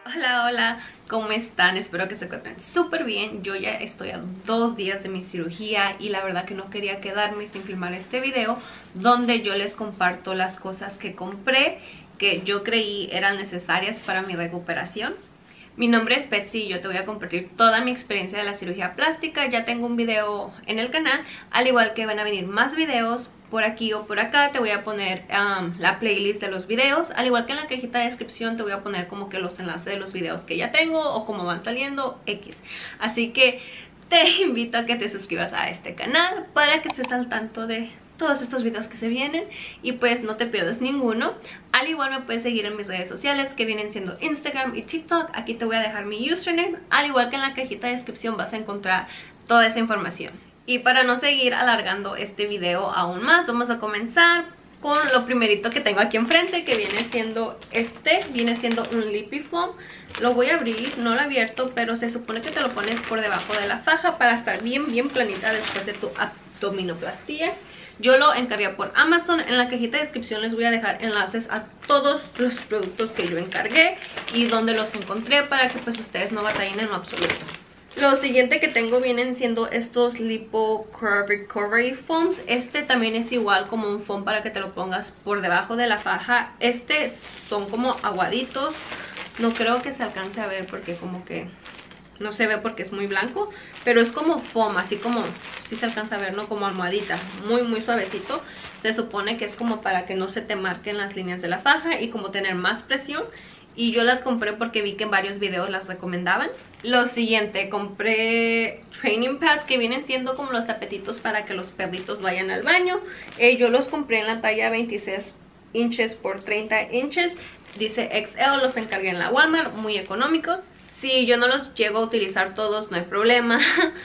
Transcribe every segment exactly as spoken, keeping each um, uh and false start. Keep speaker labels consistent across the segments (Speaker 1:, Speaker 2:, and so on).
Speaker 1: Hola, hola, ¿cómo están? Espero que se encuentren súper bien. Yo ya estoy a dos días de mi cirugía y la verdad que no quería quedarme sin filmar este video donde yo les comparto las cosas que compré que yo creí eran necesarias para mi recuperación. Mi nombre es Betsy y yo te voy a compartir toda mi experiencia de la cirugía plástica. Ya tengo un video en el canal, al igual que van a venir más videos por aquí o por acá. Te voy a poner um, la playlist de los videos, al igual que en la cajita de descripción te voy a poner como que los enlaces de los videos que ya tengo o cómo van saliendo, X. Así que te invito a que te suscribas a este canal para que estés al tanto de todos estos videos que se vienen y pues no te pierdas ninguno. Al igual me puedes seguir en mis redes sociales que vienen siendo Instagram y TikTok. Aquí te voy a dejar mi username, al igual que en la cajita de descripción vas a encontrar toda esa información. Y para no seguir alargando este video aún más, vamos a comenzar con lo primerito que tengo aquí enfrente, que viene siendo este, viene siendo un Lippy Foam. Lo voy a abrir, no lo he abierto, pero se supone que te lo pones por debajo de la faja para estar bien bien planita después de tu abdominoplastía. Yo lo encargué por Amazon. En la cajita de descripción les voy a dejar enlaces a todos los productos que yo encargué y donde los encontré para que pues ustedes no batallen en lo absoluto. Lo siguiente que tengo vienen siendo estos Lipo Curve Recovery Foams. Este también es igual como un foam para que te lo pongas por debajo de la faja. Este son como aguaditos. No creo que se alcance a ver porque como que no se ve porque es muy blanco, pero es como foam, así como, si se alcanza a ver, ¿no? Como almohadita, muy muy suavecito. Se supone que es como para que no se te marquen las líneas de la faja y como tener más presión. Y yo las compré porque vi que en varios videos las recomendaban. Lo siguiente, compré training pads que vienen siendo como los tapetitos para que los perritos vayan al baño. Eh, yo los compré en la talla veintiséis inches por treinta inches. Dice X L, los encargué en la Walmart, muy económicos. Si yo no los llego a utilizar todos, no hay problema,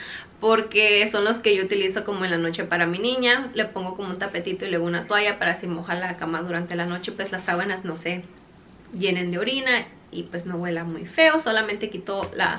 Speaker 1: porque son los que yo utilizo como en la noche para mi niña. Le pongo como un tapetito y luego una toalla para si moja la cama durante la noche, pues las sábanas no se llenen de orina y pues no huela muy feo. Solamente quito la,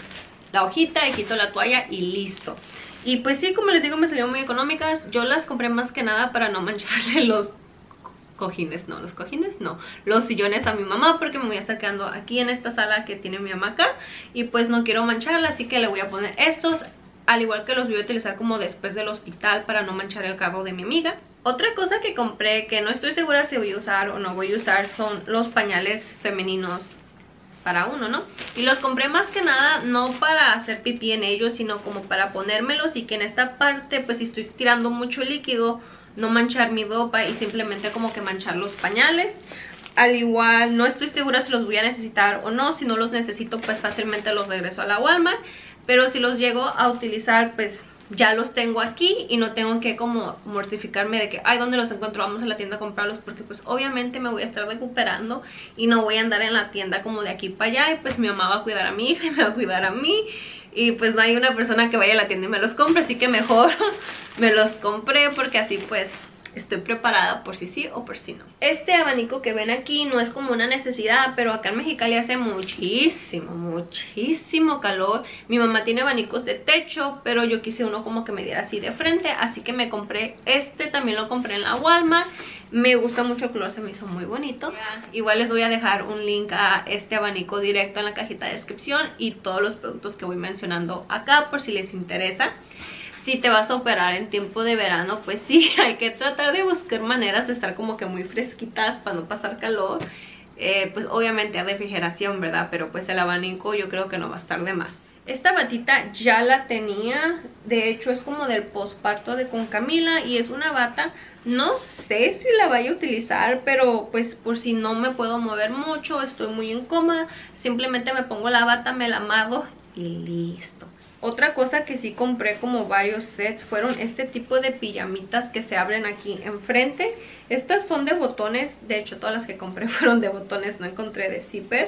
Speaker 1: la hojita y quito la toalla y listo. Y pues sí, como les digo, me salieron muy económicas. Yo las compré más que nada para no mancharle los cojines, no, los cojines no, los sillones a mi mamá, porque me voy a estar quedando aquí en esta sala que tiene mi hamaca y pues no quiero mancharla, así que le voy a poner estos, al igual que los voy a utilizar como después del hospital para no manchar el carro de mi amiga. Otra cosa que compré que no estoy segura si voy a usar o no voy a usar son los pañales femeninos para uno, ¿no? Y los compré más que nada no para hacer pipí en ellos, sino como para ponérmelos y que en esta parte pues si estoy tirando mucho líquido no manchar mi ropa y simplemente como que manchar los pañales. Al igual no estoy segura si los voy a necesitar o no. Si no los necesito pues fácilmente los regreso a la Walmart, pero si los llego a utilizar pues ya los tengo aquí y no tengo que como mortificarme de que ay, ¿dónde los encuentro? Vamos a la tienda a comprarlos, porque pues obviamente me voy a estar recuperando y no voy a andar en la tienda como de aquí para allá y pues mi mamá va a cuidar a mi hija y me va a cuidar a mí y pues no hay una persona que vaya a la tienda y me los compre, así que mejor me los compré porque así pues estoy preparada por si sí o por si no. Este abanico que ven aquí no es como una necesidad, pero acá en Mexicali hace muchísimo, muchísimo calor. Mi mamá tiene abanicos de techo, pero yo quise uno como que me diera así de frente, así que me compré este. También lo compré en la Walmart. Me gusta mucho el color, se me hizo muy bonito. Igual les voy a dejar un link a este abanico directo en la cajita de descripción y todos los productos que voy mencionando acá por si les interesa. Si te vas a operar en tiempo de verano, pues sí, hay que tratar de buscar maneras de estar como que muy fresquitas para no pasar calor. Eh, pues obviamente hay refrigeración, ¿verdad? Pero pues el abanico yo creo que no va a estar de más. Esta batita ya la tenía, de hecho es como del posparto de con Camila y es una bata, no sé si la vaya a utilizar, pero pues por si no me puedo mover mucho, estoy muy incómoda, simplemente me pongo la bata, me la amarro y listo. Otra cosa que sí compré como varios sets fueron este tipo de pijamitas que se abren aquí enfrente. Estas son de botones, de hecho todas las que compré fueron de botones, no encontré de zipper.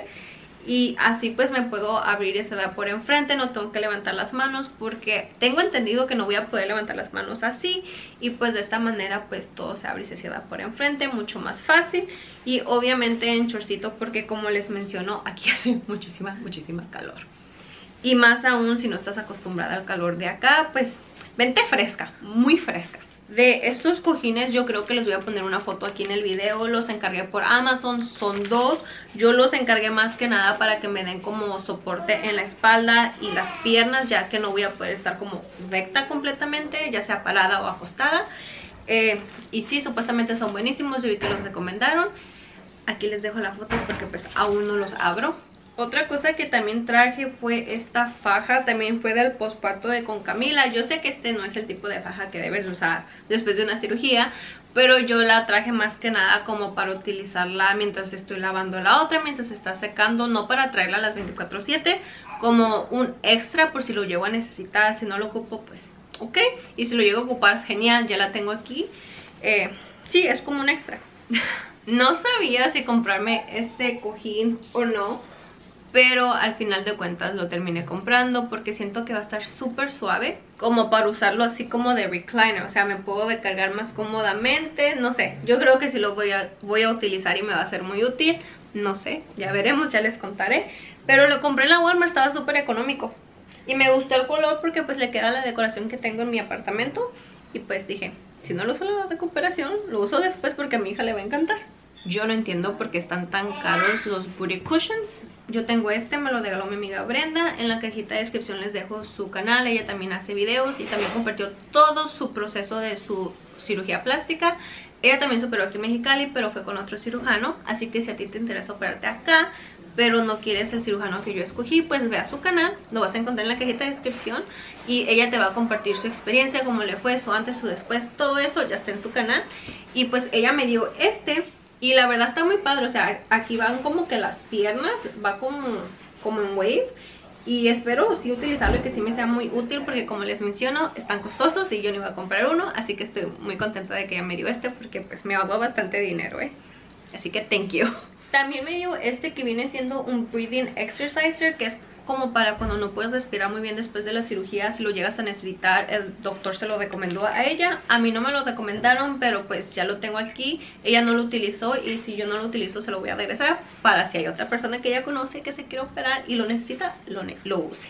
Speaker 1: Y así pues me puedo abrir y se da por enfrente, no tengo que levantar las manos porque tengo entendido que no voy a poder levantar las manos así. Y pues de esta manera pues todo se abre y se da por enfrente, mucho más fácil. Y obviamente en shortcito porque como les menciono aquí hace muchísima, muchísima calor. Y más aún si no estás acostumbrada al calor de acá, pues vente fresca, muy fresca. De estos cojines yo creo que les voy a poner una foto aquí en el video. Los encargué por Amazon, son dos. Yo los encargué más que nada para que me den como soporte en la espalda y las piernas, ya que no voy a poder estar como recta completamente, ya sea parada o acostada. eh, Y sí, supuestamente son buenísimos, yo vi que los recomendaron. Aquí les dejo la foto porque pues aún no los abro. Otra cosa que también traje fue esta faja, también fue del posparto de con Camila. Yo sé que este no es el tipo de faja que debes usar después de una cirugía, pero yo la traje más que nada como para utilizarla mientras estoy lavando la otra, mientras está secando, no para traerla a las veinticuatro siete, como un extra por si lo llego a necesitar. Si no lo ocupo, pues ok, y si lo llego a ocupar, genial, ya la tengo aquí. eh, Sí, es como un extra. No sabía si comprarme este cojín o no, pero al final de cuentas lo terminé comprando porque siento que va a estar súper suave, como para usarlo así como de recliner. O sea, me puedo recargar más cómodamente, no sé. Yo creo que sí lo voy a, voy a utilizar y me va a ser muy útil. No sé, ya veremos, ya les contaré. Pero lo compré en la Walmart, estaba súper económico. Y me gustó el color porque pues le queda la decoración que tengo en mi apartamento. Y pues dije, si no lo uso la recuperación, lo uso después porque a mi hija le va a encantar. Yo no entiendo por qué están tan caros los booty cushions. Yo tengo este, me lo regaló mi amiga Brenda. En la cajita de descripción les dejo su canal. Ella también hace videos y también compartió todo su proceso de su cirugía plástica. Ella también se operó aquí en Mexicali, pero fue con otro cirujano. Así que si a ti te interesa operarte acá, pero no quieres el cirujano que yo escogí, pues ve a su canal. Lo vas a encontrar en la cajita de descripción. Y ella te va a compartir su experiencia, cómo le fue, su antes, su después. Todo eso ya está en su canal. Y pues ella me dio este. Y la verdad está muy padre, o sea, aquí van como que las piernas, va como, como en wave. Y espero sí utilizarlo y que sí me sea muy útil porque como les menciono, están costosos y yo no iba a comprar uno. Así que estoy muy contenta de que ella me dio este porque pues me ahorró bastante dinero, ¿eh? Así que thank you. También me dio este que viene siendo un breathing exerciser, que es como para cuando no puedes respirar muy bien después de la cirugía. Si lo llegas a necesitar, el doctor se lo recomendó a ella. A mí no me lo recomendaron, pero pues ya lo tengo aquí. Ella no lo utilizó y si yo no lo utilizo se lo voy a regresar para si hay otra persona que ella conoce que se quiere operar y lo necesita, lo, ne lo use.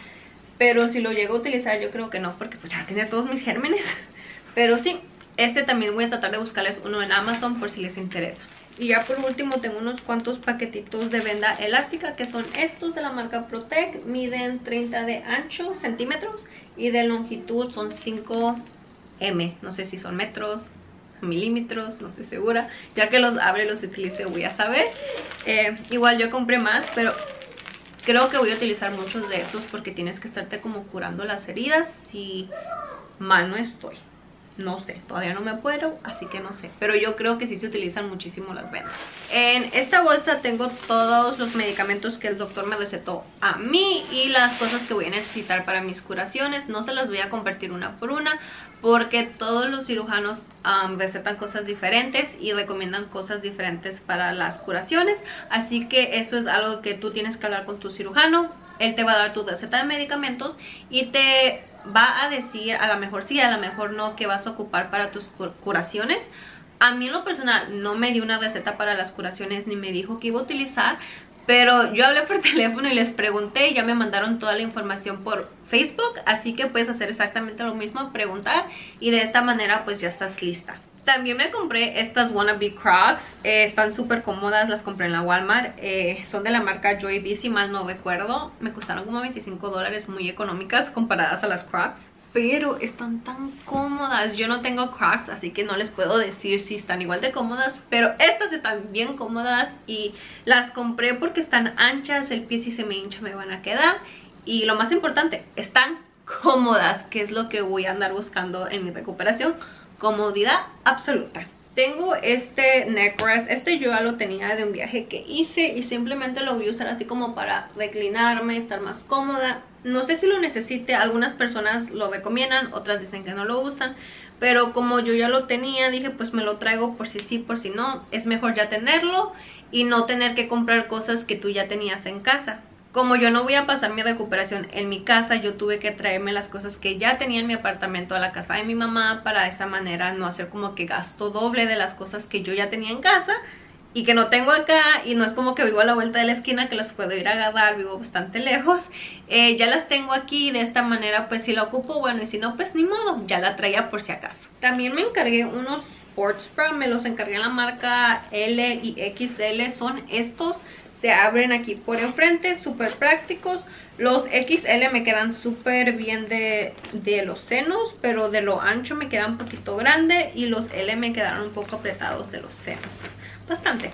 Speaker 1: Pero si lo llego a utilizar yo creo que no, porque pues ya tiene todos mis gérmenes. Pero sí, este también voy a tratar de buscarles uno en Amazon por si les interesa. Y ya por último tengo unos cuantos paquetitos de venda elástica, que son estos de la marca Protect. Miden treinta de ancho centímetros y de longitud son cinco eme. No sé si son metros, milímetros, no estoy segura. Ya que los abre y los utilice voy a saber. Eh, igual yo compré más, pero creo que voy a utilizar muchos de estos porque tienes que estarte como curando las heridas. Si mal no estoy. No sé, todavía no me puedo, así que no sé. Pero yo creo que sí se utilizan muchísimo las vendas. En esta bolsa tengo todos los medicamentos que el doctor me recetó a mí y las cosas que voy a necesitar para mis curaciones. No se las voy a compartir una por una porque todos los cirujanos um, recetan cosas diferentes y recomiendan cosas diferentes para las curaciones. Así que eso es algo que tú tienes que hablar con tu cirujano. Él te va a dar tu receta de medicamentos y te va a decir a lo mejor sí, a lo mejor no, que vas a ocupar para tus curaciones. A mí en lo personal no me dio una receta para las curaciones ni me dijo que iba a utilizar, pero yo hablé por teléfono y les pregunté y ya me mandaron toda la información por Facebook, así que puedes hacer exactamente lo mismo, preguntar y de esta manera pues ya estás lista. También me compré estas Wannabe Crocs, eh, están súper cómodas, las compré en la Walmart, eh, son de la marca Joy-B si mal no recuerdo, me costaron como veinticinco dólares, muy económicas comparadas a las Crocs, pero están tan cómodas. Yo no tengo Crocs, así que no les puedo decir si están igual de cómodas, pero estas están bien cómodas y las compré porque están anchas, el pie si se me hincha me van a quedar y lo más importante, están cómodas, que es lo que voy a andar buscando en mi recuperación. Comodidad absoluta. Tengo este necklace, este yo ya lo tenía de un viaje que hice y simplemente lo voy a usar así como para reclinarme, estar más cómoda. No sé si lo necesite, algunas personas lo recomiendan, otras dicen que no lo usan, pero como yo ya lo tenía, dije pues me lo traigo por si sí, por si no. Es mejor ya tenerlo y no tener que comprar cosas que tú ya tenías en casa. Como yo no voy a pasar mi recuperación en mi casa, yo tuve que traerme las cosas que ya tenía en mi apartamento a la casa de mi mamá para de esa manera no hacer como que gasto doble de las cosas que yo ya tenía en casa y que no tengo acá, y no es como que vivo a la vuelta de la esquina que las puedo ir a agarrar, vivo bastante lejos. Eh, ya las tengo aquí, de esta manera pues si la ocupo, bueno, y si no pues ni modo, ya la traía por si acaso. También me encargué unos sports bra, me los encargué en la marca L y X L, son estos, se abren aquí por enfrente, súper prácticos. Los X L me quedan súper bien de, de los senos, pero de lo ancho me quedan un poquito grande, y los L me quedaron un poco apretados de los senos, bastante.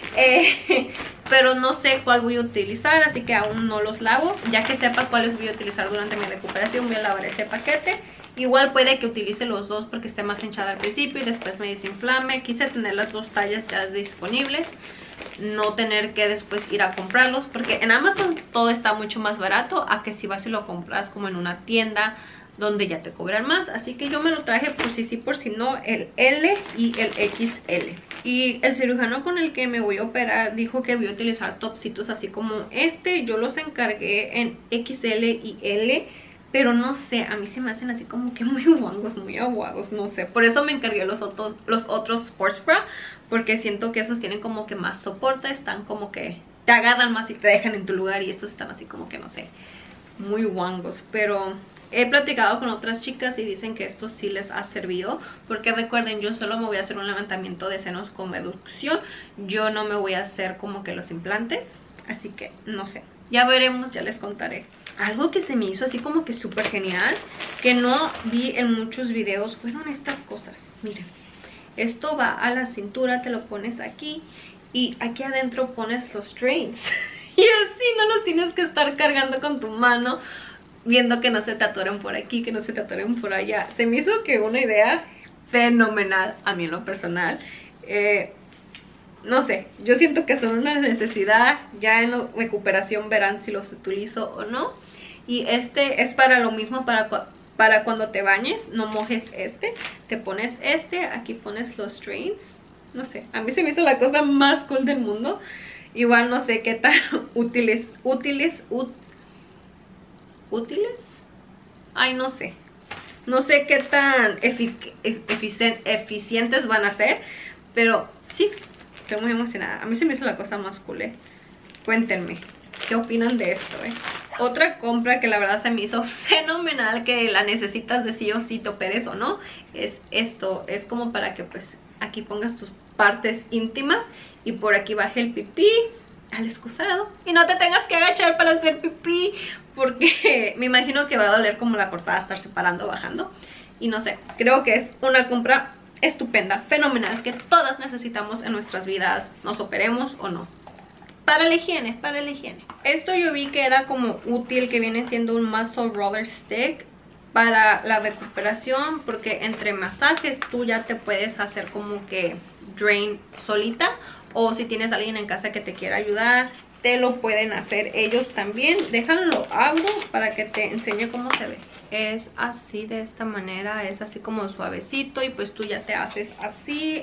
Speaker 1: Eh, pero no sé cuál voy a utilizar, así que aún no los lavo. Ya que sepa cuáles voy a utilizar durante mi recuperación, voy a lavar ese paquete. Igual puede que utilice los dos porque esté más hinchada al principio y después me desinflame. Quise tener las dos tallas ya disponibles, no tener que después ir a comprarlos, porque en Amazon todo está mucho más barato a que si vas y lo compras como en una tienda donde ya te cobran más. Así que yo me lo traje por si sí, por si no, el L y el X L. Y el cirujano con el que me voy a operar dijo que voy a utilizar topsitos así como este. Yo los encargué en X L y L, pero no sé, a mí se me hacen así como que muy guangos, muy aguados, no sé. Por eso me encargué los otros, los otros sports bra, porque siento que esos tienen como que más soporte, están como que te agarran más y te dejan en tu lugar, y estos están así como que no sé, muy guangos. Pero he platicado con otras chicas y dicen que esto sí les ha servido, porque recuerden, yo solo me voy a hacer un levantamiento de senos con reducción, yo no me voy a hacer como que los implantes, así que no sé, ya veremos, ya les contaré. Algo que se me hizo así como que súper genial, que no vi en muchos videos, fueron estas cosas. Miren, esto va a la cintura, te lo pones aquí, y aquí adentro pones los drains. Y así no los tienes que estar cargando con tu mano, viendo que no se te atoren por aquí, que no se te atoren por allá. Se me hizo que una idea fenomenal a mí en lo personal. Eh, no sé, yo siento que son una necesidad. Ya en la recuperación verán si los utilizo o no. Y este es para lo mismo, para, para cuando te bañes, no mojes este. Te pones este, aquí pones los drains. No sé, a mí se me hizo la cosa más cool del mundo. Igual no sé qué tan útiles, útiles, útiles. ¿Útiles? Ay, no sé. No sé qué tan efic eficien eficientes van a ser, pero sí, estoy muy emocionada. A mí se me hizo la cosa más cool, ¿eh? Cuéntenme, ¿qué opinan de esto, eh? Otra compra que la verdad se me hizo fenomenal, que la necesitas de sí o sí, te operes o no, es esto. Es como para que pues aquí pongas tus partes íntimas y por aquí baje el pipí al excusado y no te tengas que agachar para hacer pipí, porque me imagino que va a doler como la cortada estar separando, bajando, y no sé, creo que es una compra estupenda, fenomenal, que todas necesitamos en nuestras vidas, nos operemos o no. Para la higiene, para la higiene. Esto yo vi que era como útil, que viene siendo un muscle roller stick para la recuperación, porque entre masajes tú ya te puedes hacer como que drain solita, o si tienes a alguien en casa que te quiera ayudar, te lo pueden hacer ellos también. Déjalo, abro para que te enseñe cómo se ve. Es así, de esta manera, es así como suavecito, y pues tú ya te haces así,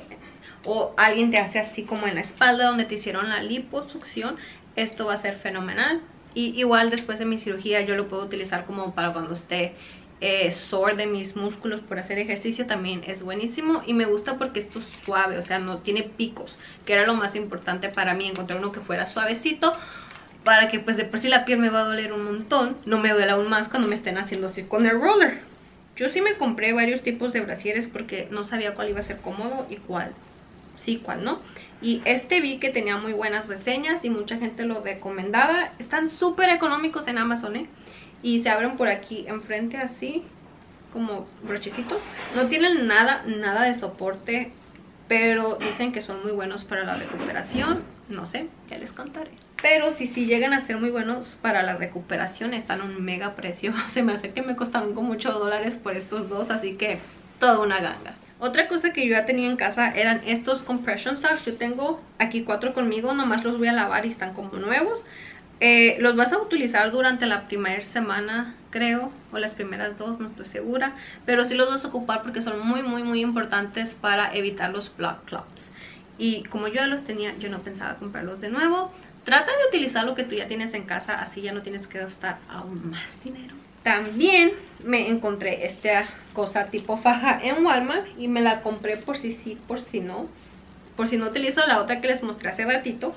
Speaker 1: o alguien te hace así como en la espalda donde te hicieron la liposucción. Esto va a ser fenomenal. Y igual después de mi cirugía yo lo puedo utilizar como para cuando esté eh, sore de mis músculos por hacer ejercicio, también es buenísimo. Y me gusta porque esto es suave, o sea, no tiene picos, que era lo más importante para mí, encontrar uno que fuera suavecito, para que pues de por sí la piel me va a doler un montón, no me duele aún más cuando me estén haciendo así con el roller. Yo sí me compré varios tipos de brasieres porque no sabía cuál iba a ser cómodo y cuál sí, cuál no. Y este vi que tenía muy buenas reseñas y mucha gente lo recomendaba. Están súper económicos en Amazon, ¿eh? Y se abren por aquí enfrente así, como brochecitos. No tienen nada, nada de soporte, pero dicen que son muy buenos para la recuperación. No sé, ya les contaré. Pero si sí llegan a ser muy buenos para la recuperación, están a un mega precio. Se me hace que me costaron como ocho dólares por estos dos, así que toda una ganga. Otra cosa que yo ya tenía en casa eran estos compression socks. Yo tengo aquí cuatro conmigo, nomás los voy a lavar y están como nuevos. Eh, los vas a utilizar durante la primera semana, creo, o las primeras dos, no estoy segura. Pero sí los vas a ocupar porque son muy, muy, muy importantes para evitar los blood clots. Y como yo ya los tenía, yo no pensaba comprarlos de nuevo. Trata de utilizar lo que tú ya tienes en casa, así ya no tienes que gastar aún más dinero. También me encontré esta cosa tipo faja en Walmart y me la compré por si sí, por si no. por si no utilizo la otra que les mostré hace ratito,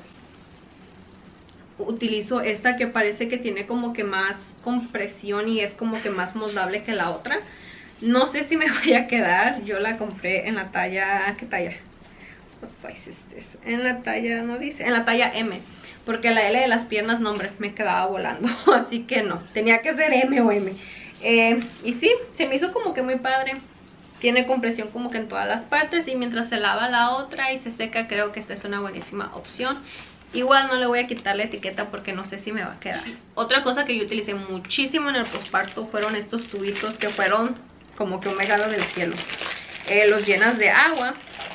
Speaker 1: utilizo esta que parece que tiene como que más compresión y es como que más moldable que la otra. No sé si me vaya a quedar. Yo la compré en la talla, ¿qué talla? En la talla, no dice, en la talla M, porque la L de las piernas, no hombre, me quedaba volando. Así que no, tenía que ser M o M. eh, Y sí, se me hizo como que muy padre. Tiene compresión como que en todas las partes, y mientras se lava la otra y se seca, creo que esta es una buenísima opción. Igual no le voy a quitar la etiqueta porque no sé si me va a quedar. Otra cosa que yo utilicé muchísimo en el posparto fueron estos tubitos que fueron como que un regalo del cielo. Eh, los llenas de agua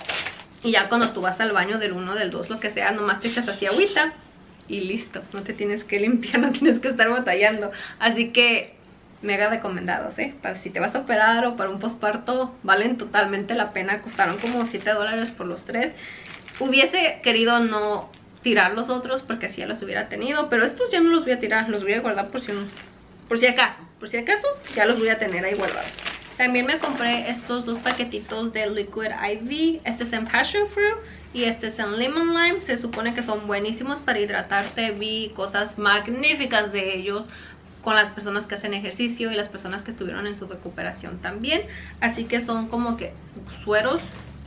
Speaker 1: y ya cuando tú vas al baño del uno, del dos, lo que sea, nomás te echas así agüita y listo. No te tienes que limpiar, no tienes que estar batallando. Así que mega recomendados, ¿eh? Para si te vas a operar o para un posparto, valen totalmente la pena. Costaron como siete dólares por los tres. Hubiese querido no tirar los otros porque así ya los hubiera tenido, pero estos ya no los voy a tirar, los voy a guardar por si, no, por si acaso. Por si acaso ya los voy a tener ahí guardados. También me compré estos dos paquetitos de Liquid I V. Este es en Passion Fruit y este es en Lemon Lime. Se supone que son buenísimos para hidratarte. Vi cosas magníficas de ellos con las personas que hacen ejercicio y las personas que estuvieron en su recuperación también. Así que son como que sueros.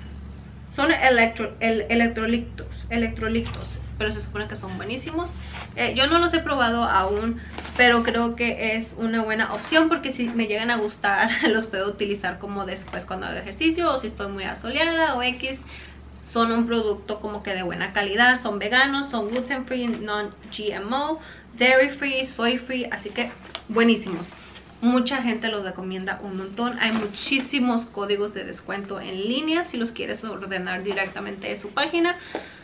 Speaker 1: Son electro, el, electrolitos, electrolitos, pero se supone que son buenísimos. Eh, yo no los he probado aún, pero creo que es una buena opción porque si me llegan a gustar, los puedo utilizar como después cuando hago ejercicio o si estoy muy asoleada o X. Son un producto como que de buena calidad, son veganos, son gluten free, non G M O, dairy free, soy free, así que buenísimos. Mucha gente los recomienda un montón. Hay muchísimos códigos de descuento en línea si los quieres ordenar directamente de su página.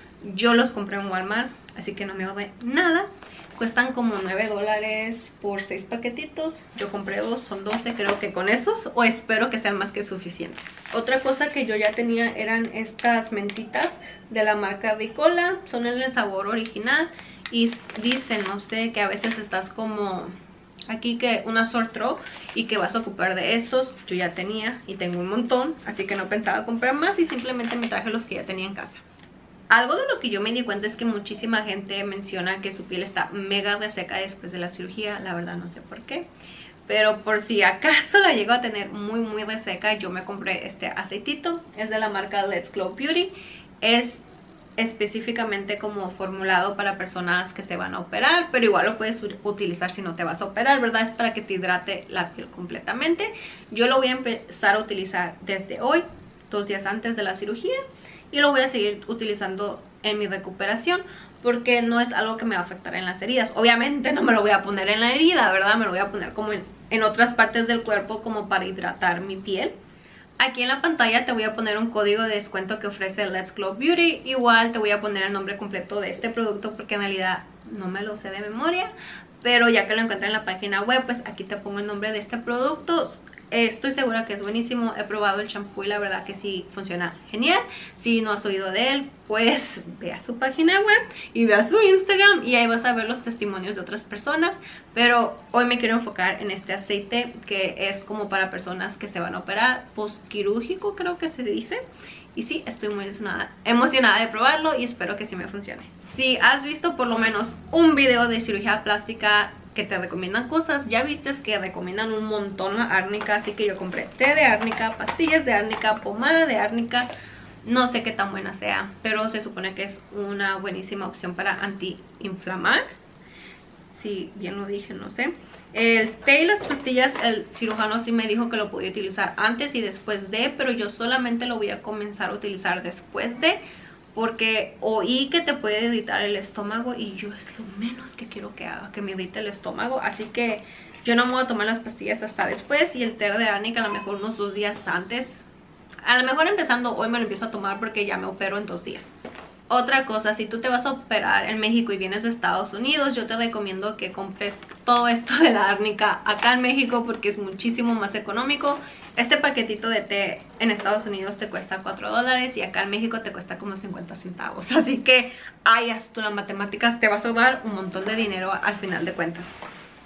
Speaker 1: Yo los compré en Walmart, así que no me ahorré nada. Cuestan como nueve dólares por seis paquetitos. Yo compré dos, son doce. Creo que con esos, o espero que sean más que suficientes. Otra cosa que yo ya tenía eran estas mentitas de la marca Ricola. Son en el sabor original y dicen, no sé, que a veces estás como aquí que una sore throat y que vas a ocupar de estos. Yo ya tenía y tengo un montón, así que no pensaba comprar más y simplemente me traje los que ya tenía en casa. Algo de lo que yo me di cuenta es que muchísima gente menciona que su piel está mega reseca después de la cirugía. La verdad no sé por qué, pero por si acaso la llego a tener muy muy reseca, yo me compré este aceitito. Es de la marca Let's Glow Beauty. Es específicamente como formulado para personas que se van a operar, pero igual lo puedes utilizar si no te vas a operar, ¿verdad? Es para que te hidrate la piel completamente. Yo lo voy a empezar a utilizar desde hoy, dos días antes de la cirugía, y lo voy a seguir utilizando en mi recuperación porque no es algo que me va a afectar en las heridas. Obviamente no me lo voy a poner en la herida, ¿verdad? Me lo voy a poner como en, en otras partes del cuerpo como para hidratar mi piel. Aquí en la pantalla te voy a poner un código de descuento que ofrece Let's Glow Beauty. Igual te voy a poner el nombre completo de este producto porque en realidad no me lo sé de memoria, pero ya que lo encontré en la página web, pues aquí te pongo el nombre de este producto. Estoy segura que es buenísimo. He probado el champú y la verdad que sí funciona genial. Si no has oído de él, pues ve a su página web y ve a su Instagram y ahí vas a ver los testimonios de otras personas. Pero hoy me quiero enfocar en este aceite que es como para personas que se van a operar, postquirúrgico creo que se dice. Y sí, estoy muy emocionada, emocionada de probarlo y espero que sí me funcione. Si has visto por lo menos un video de cirugía plástica que te recomiendan cosas, ya viste que recomiendan un montón la árnica, así que yo compré té de árnica, pastillas de árnica, pomada de árnica. No sé qué tan buena sea, pero se supone que es una buenísima opción para antiinflamar. Si bien lo dije, no sé. El té y las pastillas, el cirujano sí me dijo que lo podía utilizar antes y después de, pero yo solamente lo voy a comenzar a utilizar después de, porque oí que te puede irritar el estómago y yo es lo menos que quiero que haga, que me irrite el estómago. Así que yo no me voy a tomar las pastillas hasta después, y el té de árnica a lo mejor unos dos días antes. A lo mejor empezando hoy me lo empiezo a tomar porque ya me opero en dos días. Otra cosa, si tú te vas a operar en México y vienes de Estados Unidos, yo te recomiendo que compres todo esto de la árnica acá en México porque es muchísimo más económico. Este paquetito de té en Estados Unidos te cuesta cuatro dólares y acá en México te cuesta como cincuenta centavos. Así que, ay, haz tú las matemáticas, te vas a ahorrar un montón de dinero al final de cuentas.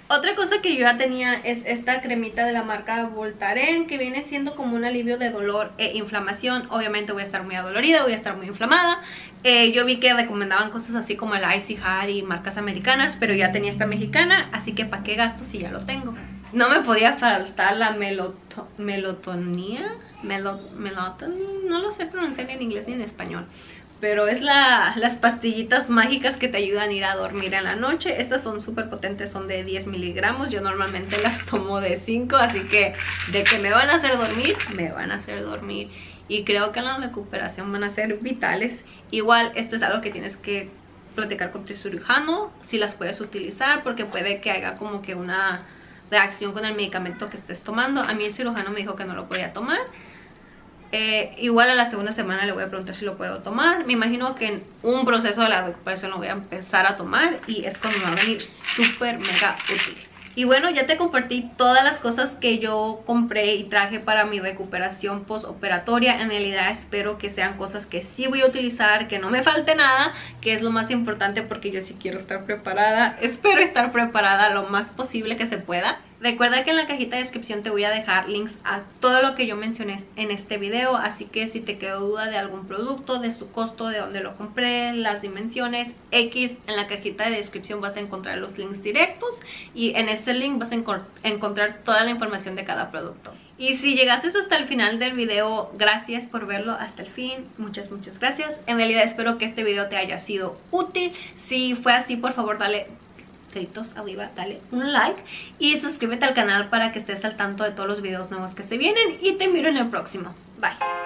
Speaker 1: Otra cosa que yo ya tenía es esta cremita de la marca Voltaren, que viene siendo como un alivio de dolor e inflamación. Obviamente voy a estar muy adolorida, voy a estar muy inflamada. eh, Yo vi que recomendaban cosas así como el Icy Hard y marcas americanas, pero ya tenía esta mexicana, así que ¿para qué gasto si ya lo tengo? No me podía faltar la meloto melotonía Melo Melatonin, no lo sé pronunciar ni en inglés ni en español, pero es la, las pastillitas mágicas que te ayudan a ir a dormir en la noche. Estas son súper potentes, son de diez miligramos. Yo normalmente las tomo de cinco, así que de que me van a hacer dormir, me van a hacer dormir. Y creo que en la recuperación van a ser vitales. Igual esto es algo que tienes que platicar con tu cirujano, si las puedes utilizar, porque puede que haya como que una reacción con el medicamento que estés tomando. A mí el cirujano me dijo que no lo podía tomar. Eh, igual a la segunda semana le voy a preguntar si lo puedo tomar. Me imagino que en un proceso de la recuperación lo voy a empezar a tomar y es cuando me va a venir súper mega útil. Y bueno, ya te compartí todas las cosas que yo compré y traje para mi recuperación postoperatoria. En realidad espero que sean cosas que sí voy a utilizar, que no me falte nada, que es lo más importante porque yo sí quiero estar preparada. Espero estar preparada lo más posible que se pueda. Recuerda que en la cajita de descripción te voy a dejar links a todo lo que yo mencioné en este video, así que si te quedó duda de algún producto, de su costo, de dónde lo compré, las dimensiones, X, en la cajita de descripción vas a encontrar los links directos y en este link vas a encontrar toda la información de cada producto. Y si llegaste hasta el final del video, gracias por verlo hasta el fin, muchas muchas gracias. En realidad espero que este video te haya sido útil. Si fue así, por favor dale deditos arriba, dale un like y suscríbete al canal para que estés al tanto de todos los videos nuevos que se vienen, y te miro en el próximo. Bye.